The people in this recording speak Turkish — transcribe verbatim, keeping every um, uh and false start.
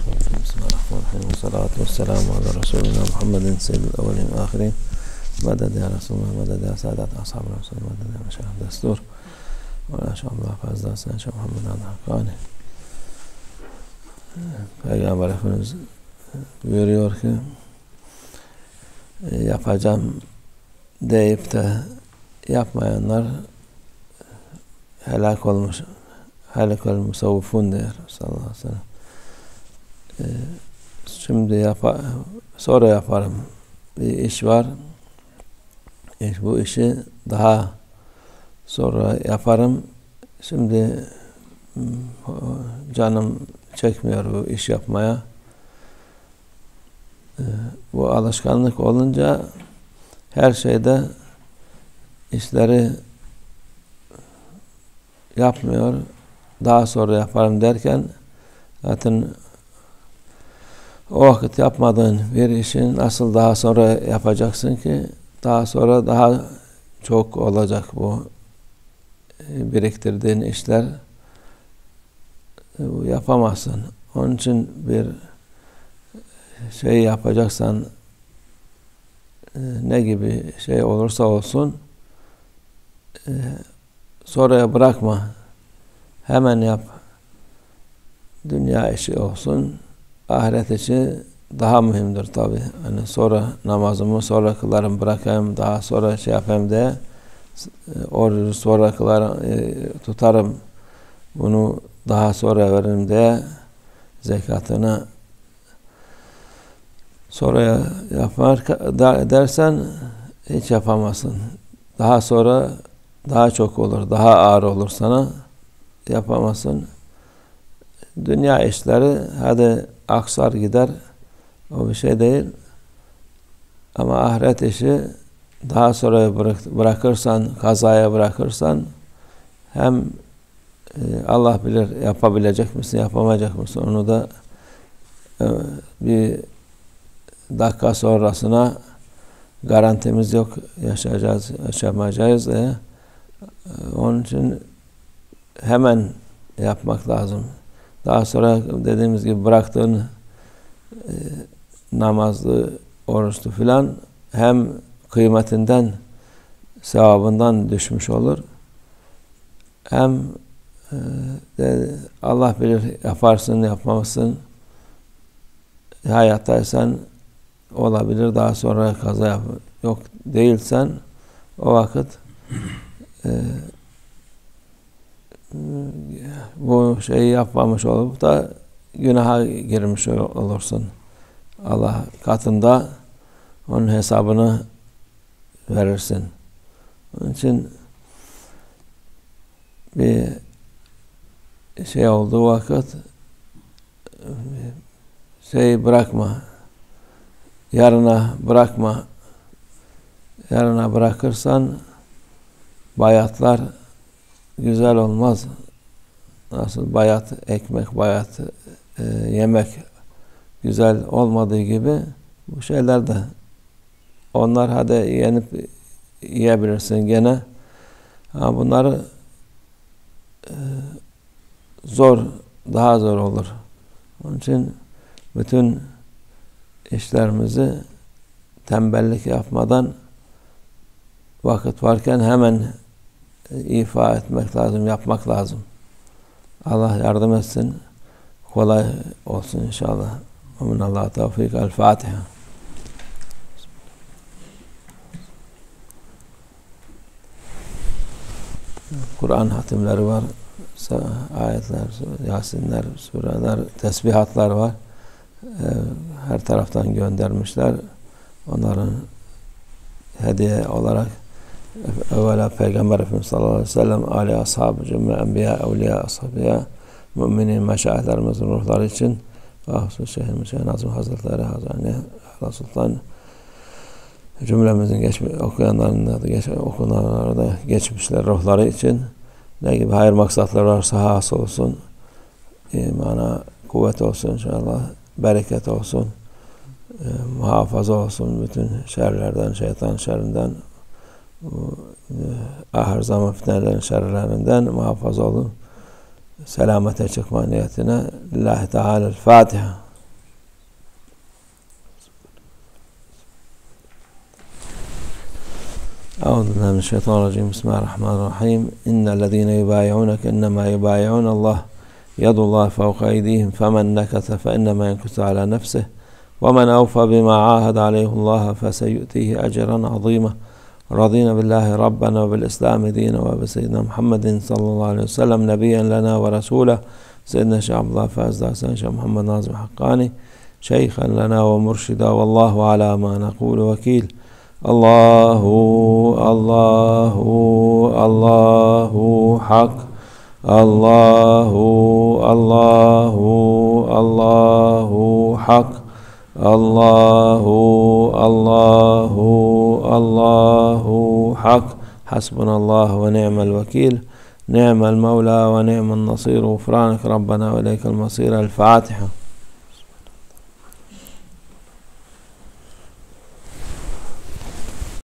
Bismillahirrahmanirrahim. Ve salatu ve selamu ala Resulina Muhammedin seyyidil evvelin ve ahirin. Meded ya Resulullah, meded ya saadat ashab-ı Resulullah, meded ya meşahid destur. Ve inşallah fazla sen Şeyh Muhammed al-Hakkani. Peygamber Efendimiz buyuruyor ki yapacağım deyip de yapmayanlar helak olmuş, helak olmuş musavvufun diyor sallallahu aleyhi ve sellem. Ee, şimdi yapa, sonra yaparım bir iş var. İş, bu işi daha sonra yaparım. Şimdi canım çekmiyor bu iş yapmaya. Ee, bu alışkanlık olunca her şeyde işleri yapmıyor. Daha sonra yaparım derken zaten o vakit yapmadığın bir işin nasıl daha sonra yapacaksın ki daha sonra daha çok olacak bu biriktirdiğin işler, bu yapamazsın. Onun için bir şey yapacaksan ne gibi şey olursa olsun sonraya bırakma. Hemen yap. Dünya işi olsun. Ahiret işi daha mühimdir tabi. Hani sonra namazımı sonra kılarım, bırakayım, daha sonra şey yapayım diye orucu sonra kılarım, tutarım, bunu daha sonra veririm diye zekatını sonra yapar dersen hiç yapamazsın. Daha sonra daha çok olur, daha ağır olur sana, yapamazsın. Dünya işleri hadi aksar gider, o bir şey değil. Ama ahiret işi daha sonra bırakırsan, kazaya bırakırsan hem Allah bilir yapabilecek misin, yapamayacak mısın, onu da bir dakika sonrasına garantimiz yok, yaşayacağız, yaşamayacağız diye. Onun için hemen yapmak lazım. Daha sonra dediğimiz gibi bıraktığın e, namazlı, oruçlu filan hem kıymetinden, sevabından düşmüş olur. Hem e, de Allah bilir yaparsın, yapmamışsın. Hayattaysan olabilir, daha sonra kaza yap. Yok değilsen o vakit e, bu şeyi yapmamış olup da günaha girmiş olursun. Allah katında onun hesabını verirsin. Onun için bir şey olduğu vakit şeyi bırakma. Yarına bırakma. Yarına bırakırsan bayatlar güzel olmaz. Nasıl bayat ekmek, bayat e, yemek güzel olmadığı gibi bu şeyler de, onlar hadi yenip yiyebilirsin gene. Ama bunları e, zor, daha zor olur. Onun için bütün işlerimizi tembellik yapmadan vakit varken hemen ifa etmek lazım, yapmak lazım. Allah yardım etsin. Kolay olsun inşallah. Minallah tevfik. El Fatiha. Kur'an hatimleri var. Ayetler, Yasinler, sureler, tesbihatlar var. Her taraftan göndermişler. Onların hediye olarak evvela Peygamber Efendimiz sallallahu aleyhi ve sellem, âli ashab-ı cümle, enbiya, evliya, ashabiya, müminin, meşayihlerimizin ruhları için Ahsus Şeyhimiz Şeyh Nazım Hazretleri, Hazreti Hala Sultan, cümlemizin geçmiş, okuyanların da geç, okunanlara da geçmişler ruhları için ne gibi hayır maksatlar varsa hasıl olsun, imana kuvvet olsun inşallah, bereket olsun, e, muhafaza olsun bütün şerlerden, şeytan şerrinden, bu e, ahir zaman fitnelerin şerlerinden muhafaza olun. Selamete çıkma niyetine. Lillahi Teala'l Fatiha. أعوذ بالله من الشيطان الرجيم. بسم الله الرحمن الرحيم. إن الذين يبايعونك إنما يبايعون الله يد الله فوق أيديهم فمن نكث فإنما ينكث على نفسه ومن أوفى بما عاهد عليه الله فسيؤتيه أجرا عظيما. رضينا بالله ربنا وبالإسلام دينا وبسيدنا محمد صلى الله عليه وسلم نبيا لنا ورسولا. سيدنا الشيخ عبد الله فاز حسين شيخ محمد ناظم حقاني شيخا لنا ومرشدا، والله على ما نقول وكيل. الله الله الله حق، الله الله الله حق، الله الله الله حق. حسبنا الله ونعم الوكيل، نعم المولى ونعم النصير. غفرانك ربنا وإليك المصير. الفاتحة.